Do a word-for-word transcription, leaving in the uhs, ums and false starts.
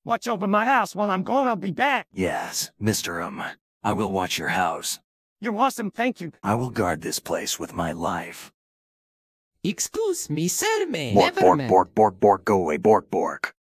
Watch over my house while I'm gone. I'll be back. Yes, Mister Um. I will watch your house. You're awesome, thank you. I will guard this place with my life. Excuse me, sir, may Bork, never bork, man. bork, bork, bork, go away, bork, bork.